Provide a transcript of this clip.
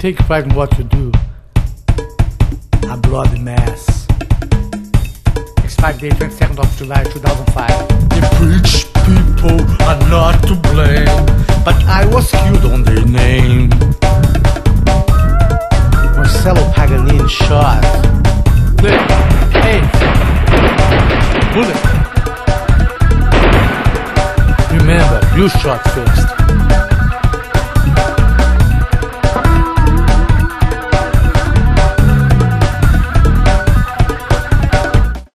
take pride in what you do. A bloody mess. Expired date 22nd of July 2005. The rich people are not to blame, but I was killed on their name. Marcelo Paganini shot. Hey, bullet. Remember, you shot first.